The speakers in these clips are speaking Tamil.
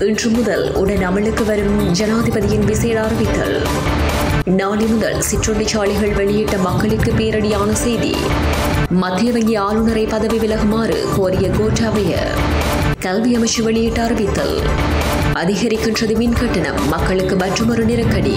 இன்று முதல் உடன் அமலுக்கு வரும் ஜனாதிபதியின் விசேட அறிவித்தல். நாளை முதல் சிற்றுண்டிச்சாலைகள் வெளியிட்ட மக்களுக்கு பேரடியான செய்தி. மத்திய வங்கி ஆளுநரை பதவி விலகுமாறு கோரிய கோட்டாபய. கல்வி அமைச்சு வெளியிட்ட அறிவித்தல். அதிகரிக்கின்றது மின் கட்டணம், மக்களுக்கு மற்றொரு நெருக்கடி.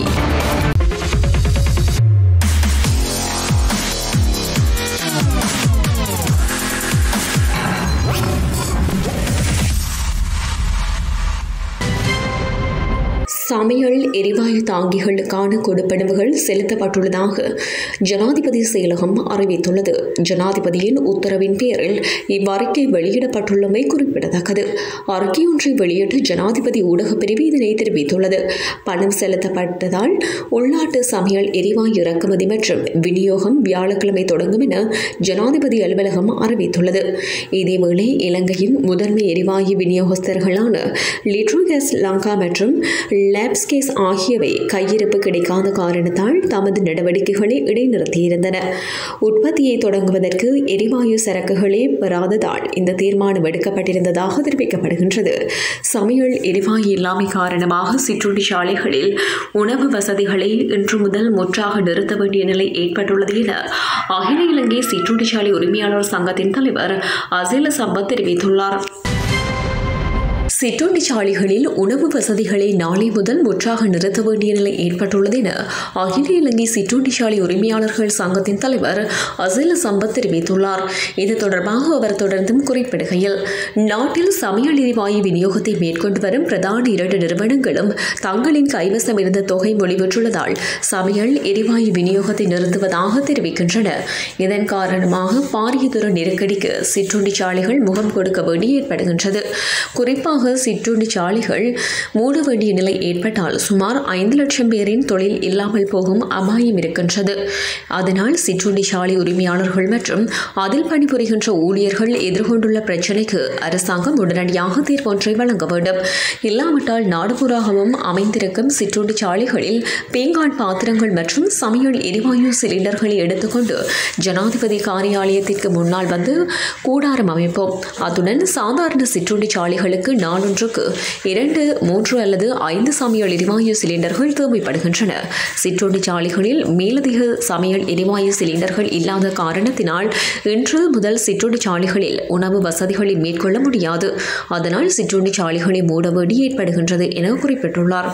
சமையல் எரிவாயு தாங்கிகளுக்கான கொடுப்பனவுகள் செலுத்தப்பட்டுள்ளதாக ஜனாதிபதி செயலகம் அறிவித்துள்ளது. ஜனாதிபதியின் உத்தரவின் பேரில் இவ்வறிக்கை வெளியிடப்பட்டுள்ளமை குறிப்பிடத்தக்கது. அறிக்கை ஒன்றை வெளியிட்டு ஜனாதிபதி ஊடகப் பிரிவு இதனை தெரிவித்துள்ளது. பணம் செலுத்தப்பட்டதால் உள்நாட்டு சமையல் எரிவாயு இறக்குமதி மற்றும் விநியோகம் வியாழக்கிழமை தொடங்கும் என ஜனாதிபதி அலுவலகம் அறிவித்துள்ளது. இதேவேளை இலங்கையின் முதன்மை எரிவாயு விநியோகஸ்தர்களான லிட்ரோகேஸ் லங்கா மற்றும் லேப்ஸ்கேஸ் ஆகியவை கையிருப்பு கிடைக்காத காரணத்தால் தமது நடவடிக்கைகளை இடைநிறுத்தியிருந்தன. உற்பத்தியை தொடங்குவதற்கு எரிவாயு சரக்குகளே பெறாததால் இந்த தீர்மானம் எடுக்கப்பட்டிருந்ததாக தெரிவிக்கப்படுகின்றது. சமையல் எரிவாயு இல்லாமை காரணமாக சிற்றுண்டிச்சாலைகளில் உணவு வசதிகளை இன்று முதல் முற்றாக நிறுத்த வேண்டிய நிலை ஏற்பட்டுள்ளது என அகில இலங்கை சிற்றுண்டிச்சாலை உரிமையாளர் சங்கத்தின் தலைவர் அசேல சம்பத் தெரிவித்துள்ளார். சிற்றுண்டிச்சாலைகளில் உணவு வசதிகளை நாளை முதல் முற்றாக நிறுத்த வேண்டிய நிலை ஏற்பட்டுள்ளது என அகில இலங்கை சிற்றுண்டிச்சாலை உரிமையாளர்கள் சங்கத்தின் தலைவர் அசேல சம்பத் தெரிவித்துள்ளார். இது தொடர்பாக அவர் தொடர்ந்தும் குறிப்பிடுகையில், நாட்டில் சமையல் எரிவாயு விநியோகத்தை மேற்கொண்டு வரும் பிரதான 2 நிறுவனங்களும் தங்களின் கைவசம் இருந்த தொகை முடிவுற்றுள்ளதால் சமையல் எரிவாயு விநியோகத்தை நிறுத்துவதாக தெரிவிக்கின்றன. இதன் காரணமாக பாரியதொரு நெருக்கடிக்கு சிற்றுண்டிச்சாலைகள் முகம் கொடுக்க வேண்டி ஏற்படுகின்றது. குறிப்பாக சிற்றுண்டிச்சாலைகள் மூட வேண்டிய நிலை ஏற்பட்டால் சுமார் 5 லட்சம் பேரின் தொழில் இல்லாமல் போகும் அபாயம் இருக்கின்றது. அதனால் சிற்றுண்டிச்சாலை உரிமையாளர்கள் மற்றும் அதில் பணிபுரிகின்ற ஊழியர்கள் எதிர்கொண்டுள்ள பிரச்சினைக்கு அரசாங்கம் உடனடியாக தீர்வொன்றை வழங்க வேண்டும். இல்லாவிட்டால் நாடுபூராகவும் அமைந்திருக்கும் சிற்றுண்டிச்சாலைகளில் பீங்கான் பாத்திரங்கள் மற்றும் சமையல் எரிவாயு சிலிண்டர்களை எடுத்துக்கொண்டு ஜனாதிபதி காரியாலயத்திற்கு முன்னால் வந்து கூடாரம் அமைப்போம். அத்துடன் சாதாரண சிற்றுண்டிச்சாலைகளுக்கு நாளொன்றுக்கு 2, 3 அல்லது 5 சமையல் எரிவாயு சிலிண்டர்கள் தேவைப்படுகின்றன. சிற்றுண்டிச்சாலைகளில் மேலதிக சமையல் எரிவாயு சிலிண்டர்கள் இல்லாத காரணத்தினால் இன்று முதல் சிற்றுண்டிச்சாலைகளில் உணவு வசதிகளை மேற்கொள்ள முடியாது. அதனால் சிற்றுண்டிச்சாலைகளை மூட வேண்டி ஏற்படுகின்றது என குறிப்பிட்டுள்ளார்.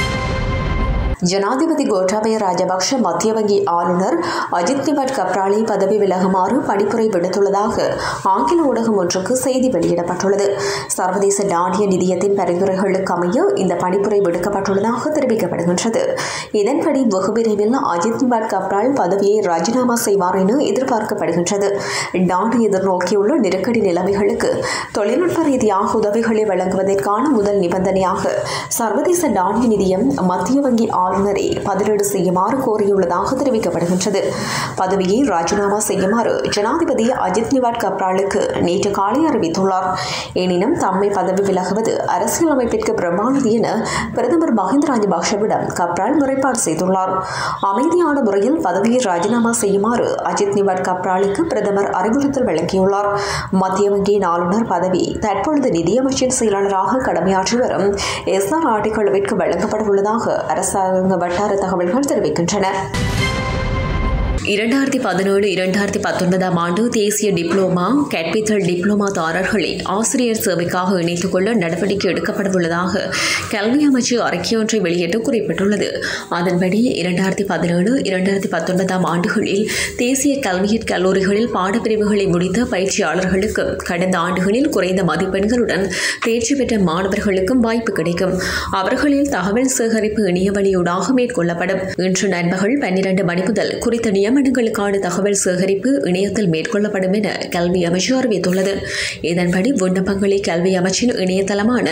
ஜனாதிபதி கோட்டாபய ராஜபக்ஷ மத்திய வங்கி ஆளுநர் அஜித் நிவாட் கப்ராலை பதவி விலகுமாறு பணிப்புரை விடுத்துள்ளதாக ஆங்கில ஊடகம் ஒன்றுக்கு செய்தி வெளியிடப்பட்டுள்ளது. சர்வதேச நாணய நிதியத்தின் பரிந்துரைகளுக்கு அமைய இந்த பணிப்புரை விடுக்கப்பட்டுள்ளதாக தெரிவிக்கப்படுகின்றது. இதன்படி வெகு விரைவில் அஜித் நிவாட் கப்ரால் பதவியை ராஜினாமா செய்வார் என எதிர்பார்க்கப்படுகின்றது. நாடு எதிர்நோக்கியுள்ள நெருக்கடி நிலைமைகளுக்கு தொழில்நுட்ப ரீதியாக உதவிகளை வழங்குவதற்கான முதல் நிபந்தனையாக சர்வதேச நாணய நிதியம் மத்திய வங்கி ஆளுநரை பதிலீடு செய்யுமாறு கோரியுள்ளதாக தெரிவிக்கப்படுகின்றது. பதவியை ராஜினாமா செய்யுமாறு ஜனாதிபதி அஜித் நிவாட் கப்ராலுக்கு நேற்று காலை அறிவித்துள்ளார். எனினும் தம்மை பதவி விலகுவது அரசியலமைப்பிற்கு பிரமானது என பிரதமர் மஹிந்த ராஜபக்ஷவிடம் கப்ரால் முறைப்பாடு செய்துள்ளார். அமைதியான முறையில் பதவியை ராஜினாமா செய்யுமாறு அஜித் நிவாட் கப்ராலுக்கு பிரதமர் அறிவுறுத்தல் வழங்கியுள்ளார். மத்திய வங்கியின் ஆளுநர் பதவி தற்பொழுது நிதியமைச்சின் செயலாளராக கடமையாற்றி வரும் SR ஆர்டிகல்விற்கு வழங்கப்பட உள்ளதாக அரசாங்க வட்டார தகவல்கள் தெரிவிக்கின்றன. 2017-2019 ஆண்டு தேசிய டிப்ளோமா கற்பித்தல் டிப்ளோமாதாரர்களை ஆசிரியர் சேவைக்காக இணைத்துக் கொள்ள நடவடிக்கை எடுக்கப்படவுள்ளதாக கல்வி அமைச்சு அறிக்கையொன்றை வெளியிட்டு குறிப்பிட்டுள்ளது. அதன்படி 2017-2019 ஆண்டுகளில் தேசிய கல்வியியற் கல்லூரிகளில் பாடப்பிரிவுகளை முடித்த பயிற்சியாளர்களுக்கும் கடந்த ஆண்டுகளில் குறைந்த மதிப்பெண்களுடன் தேர்ச்சி பெற்ற மாணவர்களுக்கும் வாய்ப்பு கிடைக்கும். அவர்களில் தகவல் சேகரிப்பு இணையவழியூடாக மேற்கொள்ளப்படும். இன்று நண்பகல் 12 மணி முதல் குறித்த நியமனங்களுக்கான தகவல் சேகரிப்பு இணையத்தில் மேற்கொள்ளப்படும் என கல்வி அமைச்சு அறிவித்துள்ளது. இதன்படி விண்ணப்பங்களை கல்வி அமைச்சின் இணையதளமான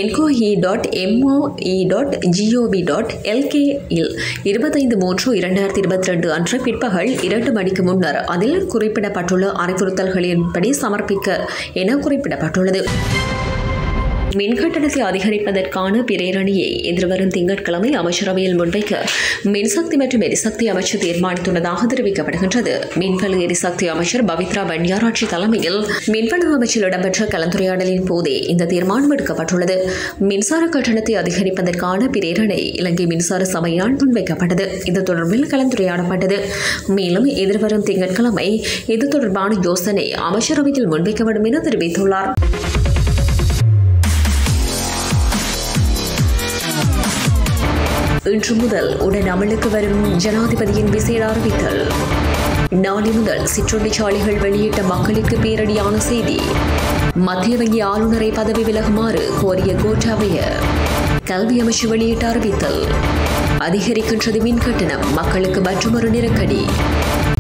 encoe.moe.gov.lk இல் 25/3/2022 அன்று பிற்பகல் 2 மணிக்கு முன்னர் அதில் குறிப்பிடப்பட்டுள்ள அறிவுறுத்தல்களின்படி சமர்ப்பிக்க என குறிப்பிடப்பட்டுள்ளது. மின் கட்டணத்தை அதிகரிப்பதற்கான பிரேரணையை எதிர்வரும் திங்கட்கிழமை அமைச்சரவையில் முன்வைக்க மின்சக்தி மற்றும் எரிசக்தி அமைச்சர் தீர்மானித்துள்ளதாக தெரிவிக்கப்படுகின்றது. மின்வெளி எரிசக்தி அமைச்சர் பவித்ரா பண்டியாராட்சி தலைமையில் மின்வள அமைச்சில் இடம்பெற்ற கலந்துரையாடலின் போதே இந்த தீர்மானம் எடுக்கப்பட்டுள்ளது. மின்சார கட்டணத்தை அதிகரிப்பதற்கான பிரேரணை இலங்கை மின்சார சபையால் முன்வைக்கப்பட்டது. இது தொடர்பில் கலந்துரையாடப்பட்டது. மேலும் எதிர்வரும் திங்கட்கிழமை இது தொடர்பான யோசனை அமைச்சரவையில் முன்வைக்கப்படும் என தெரிவித்துள்ளார். இன்று முதல் உடன் அமலுக்கு வரும் ஜனாதிபதியின் விசேட அறிவித்தல். நாளை முதல் சிற்றுண்டிச்சாலைகள் வெளியிட்ட மக்களுக்கு பேரடியான செய்தி. மத்திய வங்கி ஆளுநரை பதவி விலகுமாறு கோரிய கோட்டாபய. கல்வி அமைச்சு வெளியிட்ட அறிவித்தல். அதிகரிக்கின்றது மின் கட்டணம், மக்களுக்கு மற்றொரு நெருக்கடி.